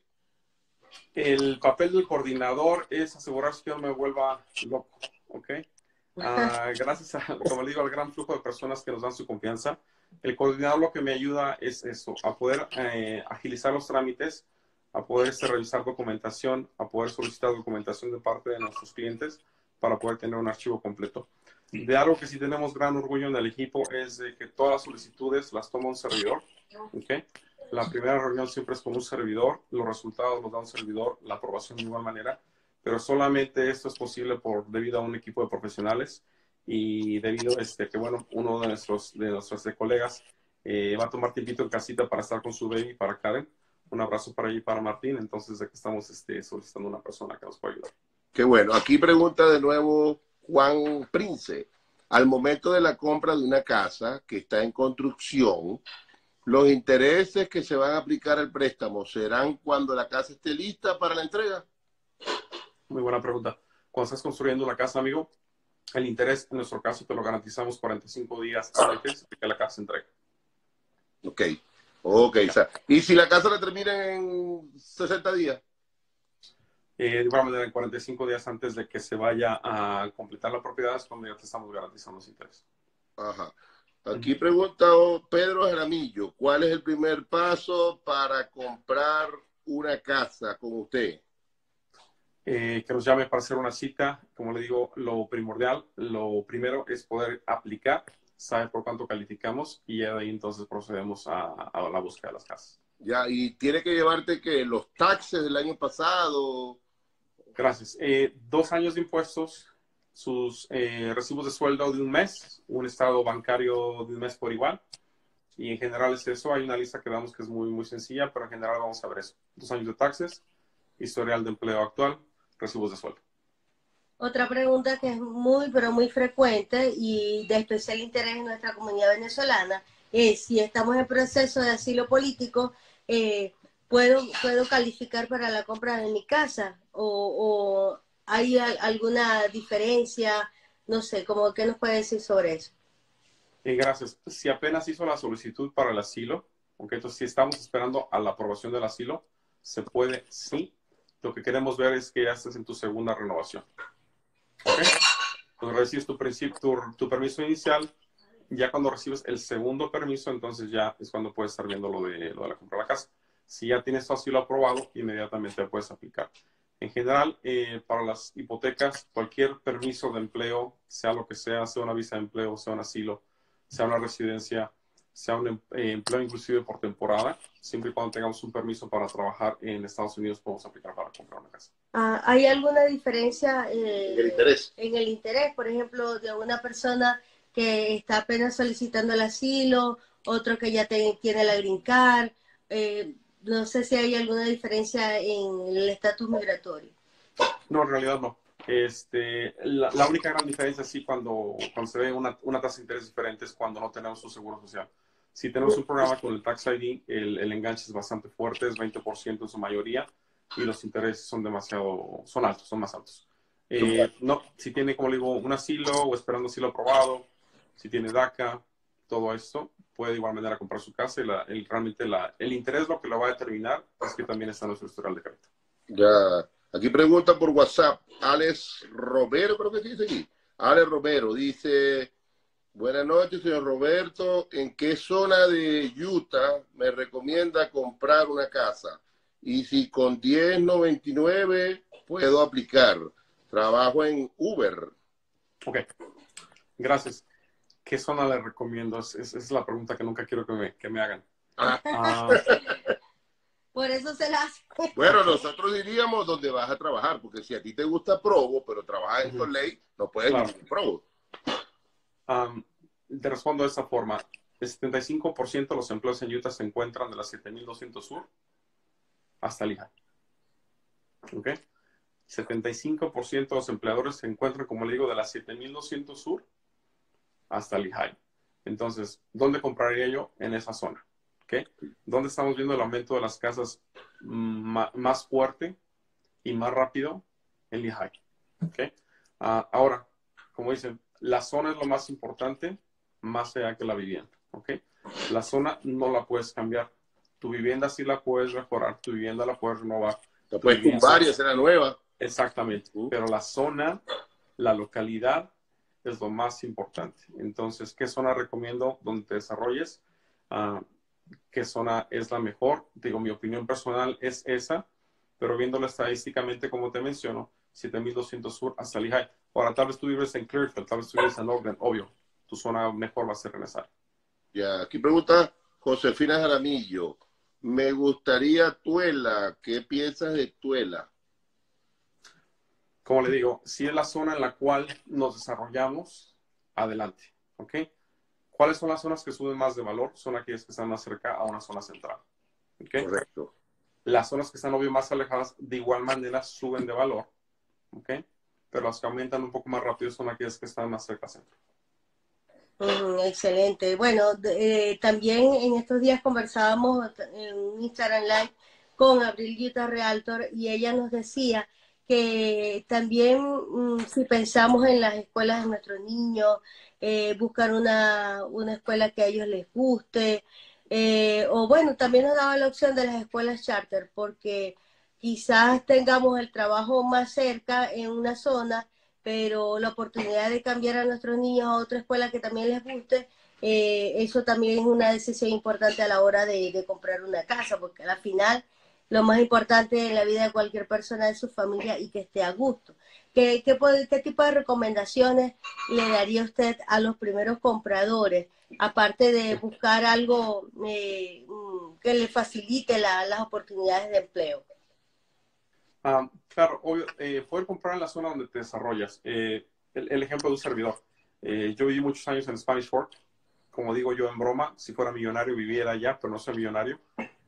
B: El papel del coordinador es asegurarse que yo no me vuelva loco, ¿ok? Gracias como le digo, al gran flujo de personas que nos dan su confianza, el coordinador lo que me ayuda es eso, a poder agilizar los trámites, a poder revisar documentación, a poder solicitar documentación de parte de nuestros clientes para poder tener un archivo completo. De algo que sí tenemos gran orgullo en el equipo es de que todas las solicitudes las toma un servidor, ¿ok? La primera reunión siempre es con un servidor, los resultados los da un servidor, la aprobación de igual manera, pero solamente esto es posible debido a un equipo de profesionales y debido a que, bueno, uno de nuestros colegas va a tomar tiempito en casita para estar con su baby, para Karen. Un abrazo para ella y para Martín. Entonces, de que estamos solicitando una persona que nos pueda ayudar.
C: Qué bueno. Aquí pregunta de nuevo Juan Prince. Al momento de la compra de una casa que está en construcción, ¿los intereses que se van a aplicar al préstamo serán cuando la casa esté lista para la entrega?
B: Muy buena pregunta. Cuando estás construyendo una casa, amigo, el interés, en nuestro caso, te lo garantizamos 45 días antes de que la casa se entregue.
C: Ok. Ok. O sea, ¿y si la casa la termina en 60 días?
B: De igual manera, en 45 días antes de que se vaya a completar la propiedad es cuando ya te estamos garantizando los intereses.
C: Ajá. Aquí pregunta Pedro Jaramillo, ¿cuál es el primer paso para comprar una casa con usted?
B: Que nos llame para hacer una cita. Como le digo, lo primordial, lo primero es poder aplicar, saber por cuánto calificamos y ya de ahí entonces procedemos a la búsqueda de las casas.
C: Ya, y tiene que llevarte que los taxes del año pasado.
B: Gracias. 2 años de impuestos, sus recibos de sueldo de un mes, un estado bancario de un mes por igual. Y en general es eso. Hay una lista que damos que es muy, muy sencilla, pero en general vamos a ver eso. 2 años de taxes, historial de empleo actual, recibos de sueldo.
A: Otra pregunta que es muy, pero muy frecuente y de especial interés en nuestra comunidad venezolana es si estamos en proceso de asilo político, ¿puedo calificar para la compra de mi casa? ¿O hay alguna diferencia? No sé, ¿qué nos puede decir sobre eso?
B: Gracias. Si apenas hizo la solicitud para el asilo, okay, entonces si estamos esperando a la aprobación del asilo, se puede, sí. Lo que queremos ver es que ya estés en tu segunda renovación. ¿Okay? Cuando recibes tu permiso inicial, ya cuando recibes el segundo permiso, entonces ya es cuando puedes estar viendo lo de la compra de la casa. Si ya tienes tu asilo aprobado, inmediatamente puedes aplicar. En general, para las hipotecas, cualquier permiso de empleo, sea lo que sea una visa de empleo, sea un asilo, sea una residencia, sea un empleo inclusive por temporada, siempre y cuando tengamos un permiso para trabajar en Estados Unidos, podemos aplicar para comprar una casa.
A: ¿Hay alguna diferencia
C: El interés.
A: en el interés, por ejemplo, de una persona que está apenas solicitando el asilo, otro que ya tiene la green card? No sé si hay alguna diferencia en el estatus migratorio.
B: No, en realidad no. La única gran diferencia sí cuando se ve una tasa de interés diferente es cuando no tenemos un seguro social. Si tenemos un programa con el Tax ID, el enganche es bastante fuerte, es 20% en su mayoría, y los intereses son altos, son más altos. No, si tiene, como le digo, un asilo o esperando asilo aprobado, si tiene DACA, todo esto, puede de igual manera comprar su casa y realmente el interés lo que lo va a determinar es que también está en nuestro historial de crédito.
C: Ya. Aquí pregunta por WhatsApp, Alex Romero, creo que se dice aquí. Alex Romero dice, buenas noches, señor Roberto. ¿En qué zona de Utah me recomienda comprar una casa? Y si con 1099 puedo aplicar. Trabajo en Uber.
B: Ok, gracias. ¿Qué zona le recomiendo? Esa es la pregunta que nunca quiero que me hagan.
A: Por eso se la hace.
C: Bueno, nosotros diríamos dónde vas a trabajar, porque si a ti te gusta Provo, pero trabajas en Soleil, no puedes vivir en Provo.
B: Te respondo de esta forma. El 75% de los empleos en Utah se encuentran de las 7200 sur hasta Lehigh. ¿ok? 75% de los empleadores se encuentran, como le digo, de las 7200 Sur hasta Lehigh. Entonces, ¿dónde compraría yo? En esa zona, ¿ok? ¿Dónde estamos viendo el aumento de las casas más fuerte y más rápido? En Lehigh, ¿ok? Ahora, como dicen, la zona es lo más importante, más allá que la vivienda, ¿ok? La zona no la puedes cambiar. Tu vivienda sí la puedes mejorar, tu vivienda la puedes renovar.
C: La puedes tumbar y hacer la nueva.
B: Exactamente, pero la zona, la localidad es lo más importante. Entonces, ¿qué zona recomiendo donde te desarrolles? ¿Qué zona es la mejor? Digo, mi opinión personal es esa, pero viéndolo estadísticamente, como te menciono, 7200 Sur hasta Lehigh. Ahora, tal vez tú vives en Clearfield, tal vez tú vives en Ogden, obvio, tu zona mejor va a ser en esa área.
C: Ya, aquí pregunta Josefina Jaramillo. Me gustaría Tuela. ¿Qué piensas de Tuela?
B: Como le digo, si es la zona en la cual nos desarrollamos, adelante, ¿ok? ¿Cuáles son las zonas que suben más de valor? Son aquellas que están más cerca a una zona central, ¿ok?
C: Correcto.
B: Las zonas que están obvio más alejadas, de igual manera, suben de valor, ¿ok? Pero las que aumentan un poco más rápido son aquellas que están más cerca al centro.
A: Excelente. Bueno, también en estos días conversábamos en un Instagram Live con Abril Guita Realtor y ella nos decía que también si pensamos en las escuelas de nuestros niños, buscar una escuela que a ellos les guste, o bueno, también nos daba la opción de las escuelas charter, porque quizás tengamos el trabajo más cerca en una zona, pero la oportunidad de cambiar a nuestros niños a otra escuela que también les guste, eso también es una decisión importante a la hora de comprar una casa, porque al final lo más importante en la vida de cualquier persona es su familia y que esté a gusto. ¿Qué tipo de recomendaciones le daría usted a los primeros compradores, aparte de buscar algo que le facilite las oportunidades de empleo?
B: Claro, obvio, poder comprar en la zona donde te desarrollas. El ejemplo de un servidor. Yo viví muchos años en Spanish Fork. Como digo yo en broma, si fuera millonario viviera allá, pero no soy millonario.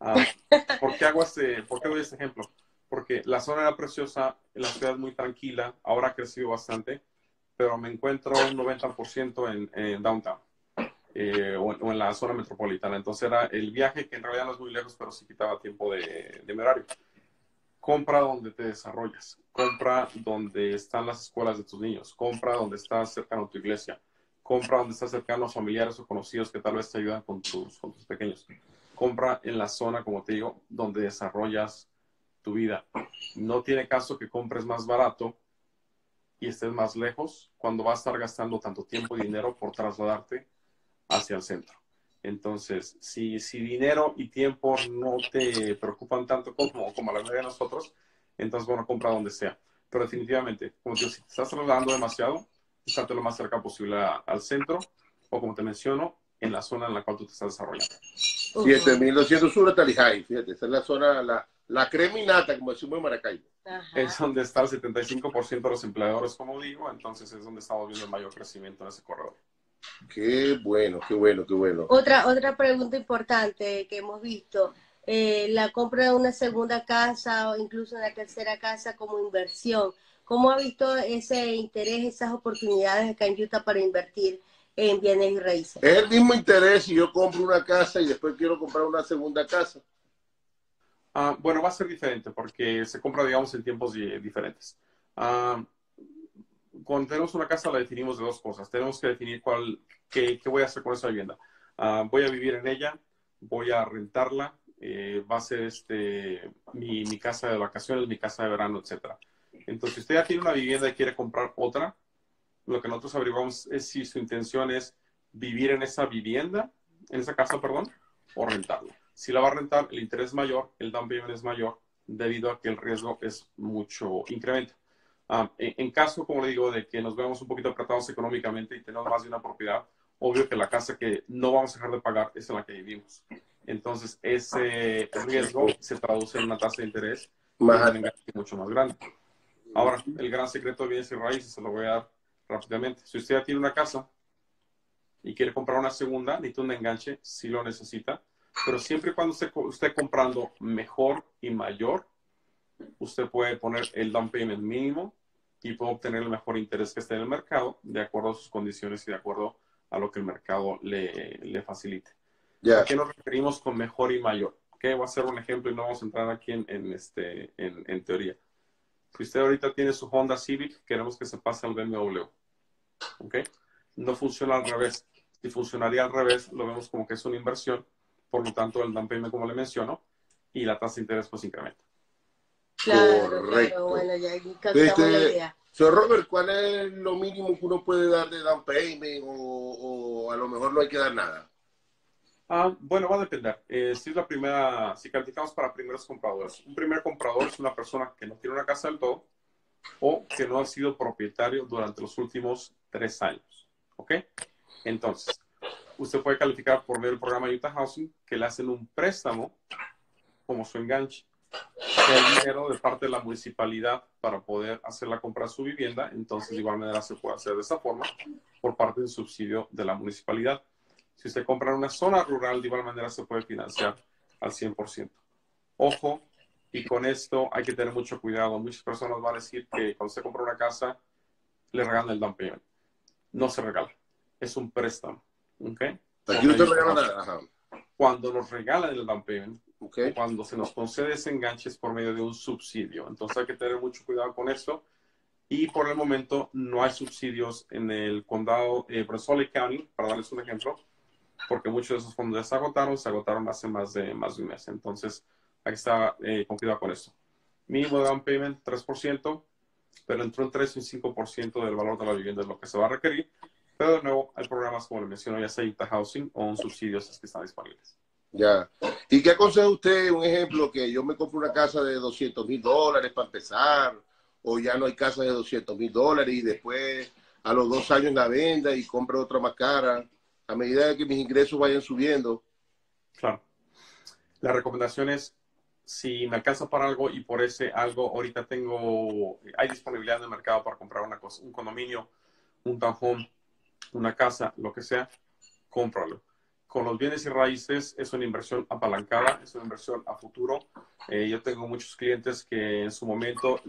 B: ¿Por qué doy este ejemplo? Porque la zona era preciosa, la ciudad es muy tranquila, ahora ha crecido bastante, pero me encuentro un 90% en downtown o en la zona metropolitana. Entonces era el viaje que en realidad no es muy lejos, pero sí quitaba tiempo de mi horario. Compra donde te desarrollas, compra donde están las escuelas de tus niños, compra donde estás cercano a tu iglesia, compra donde estás cercano a familiares o conocidos que tal vez te ayudan con tus pequeños. Compra en la zona, como te digo, donde desarrollas tu vida. No tiene caso que compres más barato y estés más lejos cuando vas a estar gastando tanto tiempo y dinero por trasladarte hacia el centro. Entonces, si dinero y tiempo no te preocupan tanto como a la mayoría de nosotros, entonces, bueno, compra donde sea. Pero definitivamente, como te digo, si te estás trasladando demasiado, estate lo más cerca posible al centro o, como te menciono, en la zona en la cual tú te estás desarrollando.
C: 7200 Sur hasta Lehigh. Fíjate, esa es la zona, la creminata, como decimos en Maracaibo.
A: Ajá.
B: Es donde está el 75% de los empleadores, como digo, entonces es donde estamos viendo el mayor crecimiento en ese corredor.
C: Qué bueno, qué bueno, qué bueno.
A: Otra pregunta importante que hemos visto, la compra de una segunda casa o incluso una tercera casa como inversión. ¿Cómo ha visto ese interés, esas oportunidades acá en Utah para invertir en bienes y raíces?
C: Es el mismo interés si yo compro una casa y después quiero comprar una segunda casa.
B: Bueno, va a ser diferente porque se compra, digamos, en tiempos diferentes. Cuando tenemos una casa la definimos de dos cosas. Tenemos que definir qué voy a hacer con esa vivienda. Voy a vivir en ella, voy a rentarla, va a ser mi casa de vacaciones, mi casa de verano, etc. Entonces, si usted ya tiene una vivienda y quiere comprar otra, lo que nosotros averiguamos es si su intención es vivir en esa vivienda, en esa casa, perdón, o rentarla. Si la va a rentar, el interés es mayor, el down payment es mayor, debido a que el riesgo es mucho incremento. En caso, como le digo, de que nos veamos un poquito apretados económicamente y tenemos más de una propiedad, obvio que la casa que no vamos a dejar de pagar es en la que vivimos. Entonces, ese riesgo se traduce en una tasa de interés y en un enganche mucho más grande. Ahora, el gran secreto de bienes y raíces se lo voy a dar rápidamente. Si usted ya tiene una casa y quiere comprar una segunda, necesita un enganche, sí lo necesita, pero siempre y cuando usted esté comprando mejor y mayor, usted puede poner el down payment mínimo y puede obtener el mejor interés que esté en el mercado de acuerdo a sus condiciones y de acuerdo a lo que el mercado le facilite. ¿A qué nos referimos con mejor y mayor? ¿Okay? Voy a hacer un ejemplo y no vamos a entrar aquí en teoría. Si usted ahorita tiene su Honda Civic, queremos que se pase al BMW. ¿Okay? No funciona al revés. Si funcionaría al revés, lo vemos como que es una inversión. Por lo tanto, el down payment, como le menciono, y la tasa de interés pues incrementa.
A: Claro, claro, bueno, ya captamos la idea.
C: Señor Robert, ¿cuál es lo mínimo que uno puede dar de down payment o a lo mejor no hay que dar nada?
B: Bueno, va a depender. Si es la primera, si calificamos para primeros compradores. Un primer comprador es una persona que no tiene una casa del todo o que no ha sido propietario durante los últimos 3 años. ¿Ok? Entonces, usted puede calificar por medio del programa Utah Housing, que le hacen un préstamo como su enganche. El dinero de parte de la municipalidad para poder hacer la compra de su vivienda. Entonces, de igual manera se puede hacer de esta forma por parte del subsidio de la municipalidad. Si usted compra en una zona rural, de igual manera se puede financiar al 100%. Ojo, y con esto hay que tener mucho cuidado. Muchas personas van a decir que cuando usted compra una casa, le regalan el down payment. No se regala. Es un préstamo. ¿Okay?
C: Aquí no te regalan nada. Ajá.
B: Cuando nos regalan el down payment,
C: okay,
B: cuando se nos concede ese enganche es por medio de un subsidio. Entonces hay que tener mucho cuidado con esto. Y por el momento no hay subsidios en el condado Prince County, para darles un ejemplo, porque muchos de esos fondos ya se agotaron hace más de un mes. Entonces, hay que estar con cuidado con esto. Mínimo de down payment, 3%, pero entre un 3 y un 5% del valor de la vivienda es lo que se va a requerir. Pero de nuevo, hay programas, como le menciono, ya sea Utah Housing o un subsidio que están disponibles.
C: Ya. ¿Y qué aconseja usted? Un ejemplo, que yo me compro una casa de $200,000 para empezar, o ya no hay casa de $200,000 y después a los 2 años la venda y compre otra más cara, a medida de que mis ingresos vayan subiendo.
B: Claro. La recomendación es, si me alcanza para algo y por ese algo ahorita hay disponibilidad en el mercado para comprar una cosa, un condominio, un townhome, una casa, lo que sea, cómpralo. Con los bienes y raíces es una inversión apalancada, es una inversión a futuro. Yo tengo muchos clientes que en su momento...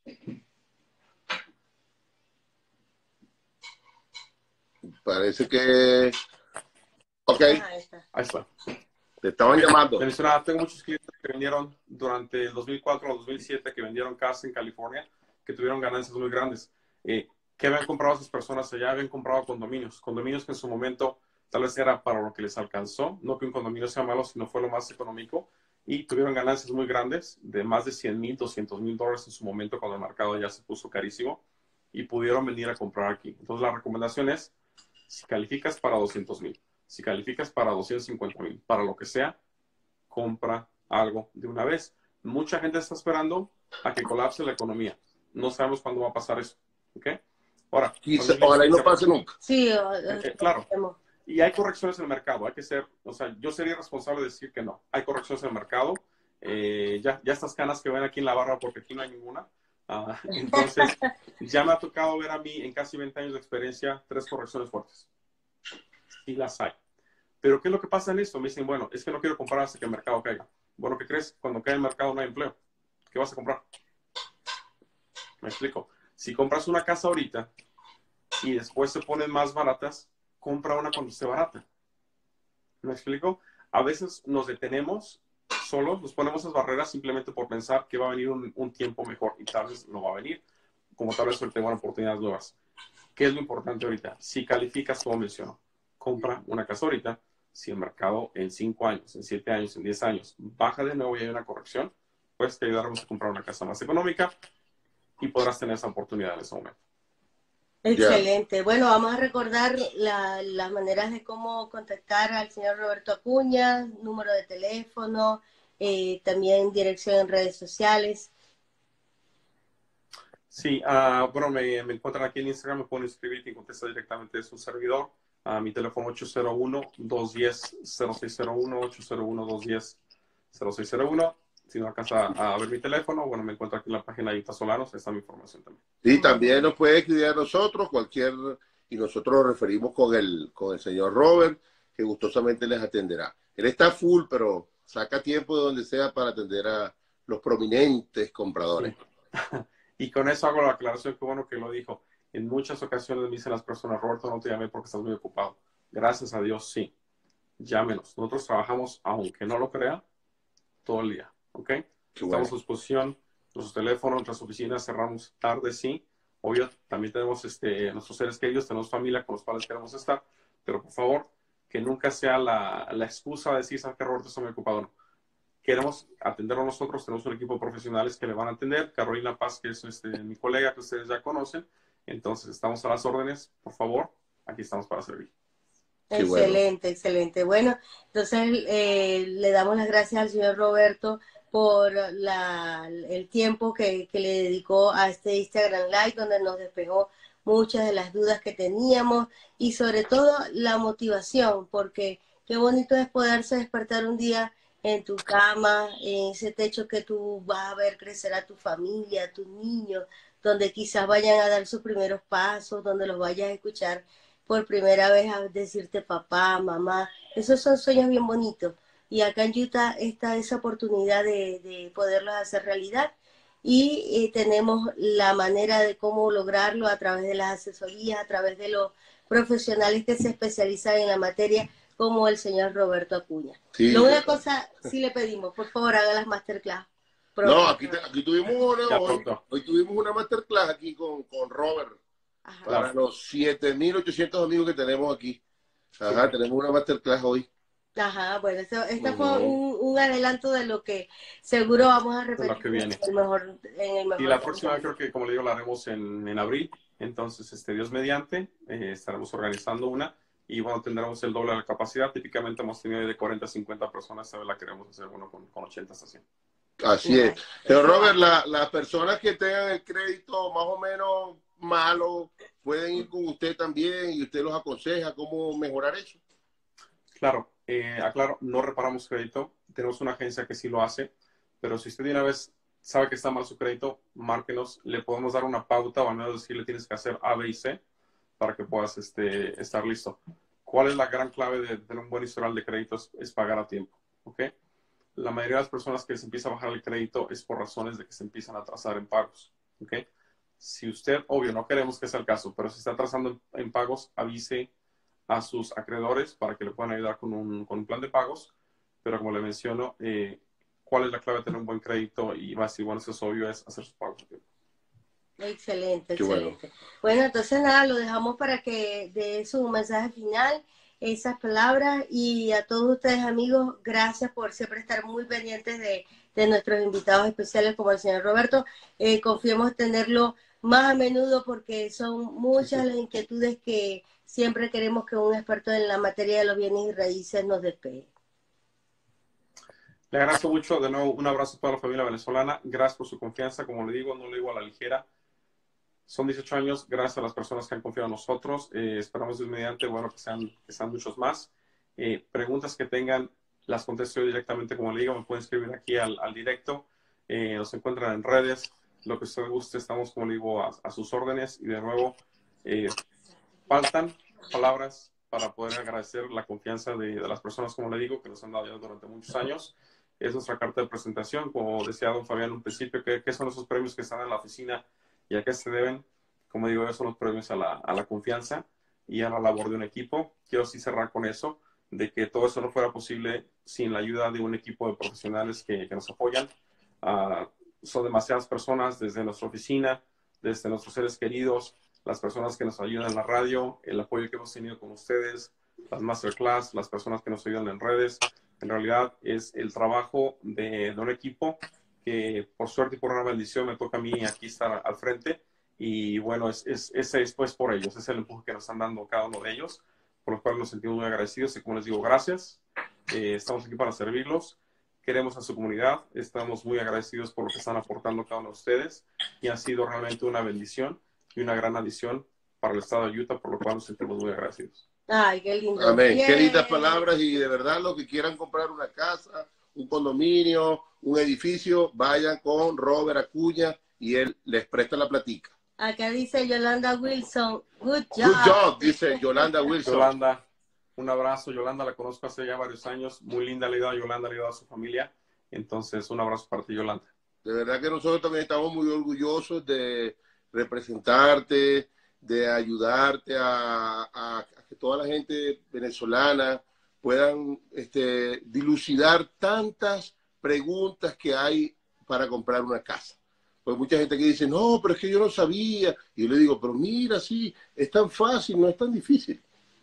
C: Parece que... Ok.
B: Ahí está.
C: Te estaban llamando.
B: Tengo muchos clientes que vendieron durante el 2004 al 2007, que vendieron casa en California, que tuvieron ganancias muy grandes. ¿Qué habían comprado esas personas allá? Habían comprado condominios. Condominios que en su momento tal vez era para lo que les alcanzó. No que un condominio sea malo, sino fue lo más económico. Y tuvieron ganancias muy grandes, de más de $100,000, $200,000 en su momento, cuando el mercado ya se puso carísimo. Y pudieron venir a comprar aquí. Entonces la recomendación es, si calificas para $200,000, si calificas para $250,000, para lo que sea, compra algo de una vez. Mucha gente está esperando a que colapse la economía. No sabemos cuándo va a pasar eso. ¿Ok? Ahora,
C: ojalá y no pase nunca.
A: Sí,
B: claro. Y hay correcciones en el mercado. Hay que ser, yo sería irresponsable de decir que no. Hay correcciones en el mercado. Ya estas canas que ven aquí en la barra, porque aquí no hay ninguna. Entonces, ya me ha tocado ver a mí, en casi 20 años de experiencia, 3 correcciones fuertes. Y las hay. Pero ¿qué es lo que pasa en esto? Me dicen, bueno, es que no quiero comprar hasta que el mercado caiga. Bueno, ¿qué crees? Cuando cae el mercado no hay empleo. ¿Qué vas a comprar? Me explico. Si compras una casa ahorita y después se ponen más baratas, compra una cuando esté barata. ¿Me explico? A veces nos detenemos solos, nos ponemos esas barreras simplemente por pensar que va a venir un tiempo mejor y tal vez no va a venir, como tal vez tengan oportunidades nuevas. ¿Qué es lo importante ahorita? Si calificas, como menciono, compra una casa ahorita. Si el mercado en 5 años, en 7 años, en 10 años baja de nuevo y hay una corrección, pues te ayudaremos a comprar una casa más económica y podrás tener esa oportunidad en ese momento.
A: Excelente. Bueno, vamos a recordar las maneras de cómo contactar al señor Roberto Acuña, número de teléfono, también dirección en redes sociales.
B: Sí, bueno, me encuentran aquí en Instagram, me pueden escribir y contesta directamente de su servidor. Mi teléfono 801-210-0601, 801-210-0601. Si no alcanza a ver mi teléfono, bueno, me encuentro aquí en la página de Utah Solanos, ahí está mi información también.
C: Sí, también nos puede escribir a nosotros, y nosotros nos referimos con el señor Robert, que gustosamente les atenderá. Él está full, pero saca tiempo de donde sea para atender a los prominentes compradores.
B: Sí. Y con eso hago la aclaración, que bueno que lo dijo. En muchas ocasiones me dicen las personas, Roberto, no te llamé porque estás muy ocupado. Gracias a Dios, sí. Llámenos. Nosotros trabajamos, aunque no lo crea, todo el día. ¿Ok? Estamos a su disposición. Nuestros teléfonos, nuestras oficinas cerramos tarde, sí. Obvio, también tenemos nuestros seres queridos, tenemos familia con los cuales queremos estar. Pero por favor, que nunca sea la excusa de decir, ¿sabes qué, Roberto, estoy muy ocupado? No. Queremos atenderlo nosotros, tenemos un equipo de profesionales que le van a atender. Carolina Paz, que es mi colega que ustedes ya conocen. Entonces, estamos a las órdenes. Por favor, aquí estamos para servir.
A: Excelente, excelente. Bueno, entonces le damos las gracias al señor Roberto por el tiempo que le dedicó a este Instagram Live, donde nos despejó muchas de las dudas que teníamos y sobre todo la motivación, porque qué bonito es poderse despertar un día en tu cama, en ese techo que tú vas a ver crecer a tu familia, a tus niños, donde quizás vayan a dar sus primeros pasos, donde los vayas a escuchar por primera vez a decirte papá, mamá. Esos son sueños bien bonitos. Y acá en Utah está esa oportunidad de poderlos hacer realidad. Y tenemos la manera de cómo lograrlo a través de las asesorías, a través de los profesionales que se especializan en la materia, como el señor Roberto Acuña.
C: Sí,
A: Lo única cosa, sí le pedimos, por favor, haga las masterclass. Pronto.
C: No, aquí tuvimos una, hoy tuvimos una masterclass aquí con Robert. Ajá. Para los 7.800 amigos que tenemos aquí. Ajá, sí. Tenemos una masterclass hoy.
A: Ajá, bueno, este fue un adelanto de lo que seguro vamos a repetir
B: lo que viene.
A: En el mejor
B: y la próxima creo que, como le digo, la haremos en abril. Entonces, Dios mediante, estaremos organizando una. Y bueno, tendremos el doble de la capacidad. Típicamente hemos tenido de 40 a 50 personas. Esta vez la queremos hacer uno con 80 hasta 100.
C: Así es. Pero Robert, las personas que tengan el crédito más o menos malo pueden ir con usted también y usted los aconseja cómo mejorar eso.
B: Claro, aclaro, no reparamos crédito. Tenemos una agencia que sí lo hace, pero si usted de una vez sabe que está mal su crédito, márquenos. Le podemos dar una pauta o al menos decirle tienes que hacer A, B y C para que puedas estar listo. ¿Cuál es la gran clave de tener un buen historial de créditos? Es pagar a tiempo, ¿ok? La mayoría de las personas que se empieza a bajar el crédito es por razones de que se empiezan a atrasar en pagos, ¿ok? Si usted, obvio, no queremos que sea el caso, pero si está atrasando en pagos, avise a sus acreedores para que le puedan ayudar con un plan de pagos. Pero como le menciono, ¿cuál es la clave de tener un buen crédito? Y más, y bueno, eso es obvio, es hacer sus pagos a tiempo.
A: Excelente, excelente. Bueno, entonces nada, lo dejamos para que dé su mensaje final, esas palabras, y a todos ustedes amigos, gracias por siempre estar muy pendientes de nuestros invitados especiales como el señor Roberto. Confiemos tenerlo más a menudo porque son muchas las inquietudes que siempre queremos que un experto en la materia de los bienes y raíces nos despeje.
B: Le agradezco mucho, de nuevo un abrazo a toda la familia venezolana, gracias por su confianza, como le digo, no le digo a la ligera. Son 18 años, gracias a las personas que han confiado en nosotros. Esperamos Dios mediante, bueno, que sean muchos más. Preguntas que tengan, las contesto yo directamente, como le digo, me pueden escribir aquí al directo. Nos encuentran en redes. Lo que usted guste, estamos, como le digo, a sus órdenes. Y de nuevo, faltan palabras para poder agradecer la confianza de las personas, como le digo, que nos han dado ya durante muchos años. Es nuestra carta de presentación, como decía don Fabián en un principio, ¿qué son esos premios que están en la oficina? ¿Y a qué se deben? Como digo, esos son los premios a la confianza y a la labor de un equipo. Quiero sí cerrar con eso, de que todo eso no fuera posible sin la ayuda de un equipo de profesionales que nos apoyan. Son demasiadas personas desde nuestra oficina, desde nuestros seres queridos, las personas que nos ayudan en la radio, el apoyo que hemos tenido con ustedes, las masterclass, las personas que nos ayudan en redes. En realidad es el trabajo de un equipo que por suerte y por una bendición me toca a mí aquí estar al frente. Y bueno, ese es pues por ellos, es el empuje que nos están dando cada uno de ellos, por lo cual nos sentimos muy agradecidos y como les digo, gracias. Estamos aquí para servirlos, queremos a su comunidad, estamos muy agradecidos por lo que están aportando cada uno de ustedes y ha sido realmente una bendición y una gran adición para el estado de Utah, por lo cual nos sentimos muy agradecidos.
A: Ay, qué lindo.
C: Amén. Qué lindas palabras y de verdad los que quieran comprar una casa, un condominio, un edificio, vayan con Robert Acuña y él les presta la platica.
A: Acá dice Yolanda Wilson, good job.
C: Good job, dice Yolanda Wilson.
B: Yolanda, un abrazo. Yolanda la conozco hace ya varios años, muy linda la idea. Yolanda le ha ayudado a su familia, entonces un abrazo para ti, Yolanda.
C: De verdad que nosotros también estamos muy orgullosos de representarte, de ayudarte a que toda la gente venezolana puedan dilucidar tantas preguntas que hay para comprar una casa. Pues mucha gente que dice, no, pero es que yo no sabía. Y yo le digo, pero mira, sí, es tan fácil, no es tan difícil.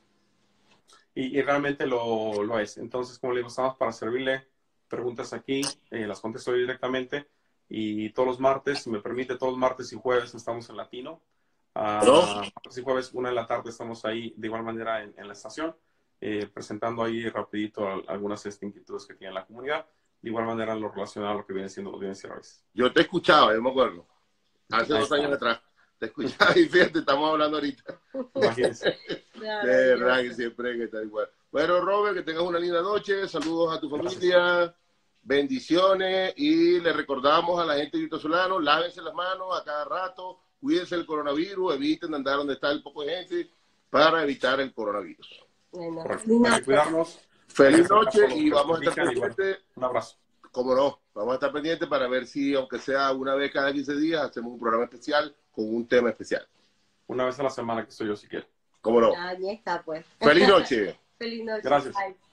B: Y realmente lo es. Entonces, como le digo, estamos para servirle. Preguntas aquí, las contesto directamente. Y todos los martes, si me permite, todos los martes y jueves estamos en Latino.
C: ¿No?
B: Martes y jueves, 1 de la tarde, estamos ahí de igual manera en la estación, presentando ahí rapidito algunas inquietudes que tiene la comunidad. De igual manera, lo relacionado a lo que viene siendo los bienes y raíces.
C: Yo te escuchaba, yo me acuerdo. Hace 2 años atrás. Te escuchaba y fíjate, estamos hablando ahorita.
B: Imagínense.
A: Claro,
C: De verdad que siempre hay que estar igual. Bueno, Robert, que tengas una linda noche. Saludos a tu familia. Bendiciones. Y le recordamos a la gente de venezolana, lávense las manos a cada rato. Cuídense del coronavirus. Eviten andar donde está el poco de gente para evitar el coronavirus.
A: Bueno,
B: Hay que cuidarnos.
C: Feliz noche y vamos a estar
B: Bueno,
C: pendientes.
B: un abrazo.
C: Como no, vamos a estar pendientes para ver si, aunque sea una vez cada 15 días, hacemos un programa especial con un tema especial.
B: Una vez a la semana que estoy yo, si quiere.
C: Como no.
A: ahí está, pues.
C: Feliz noche.
A: Feliz noche.
B: Gracias.
A: Bye.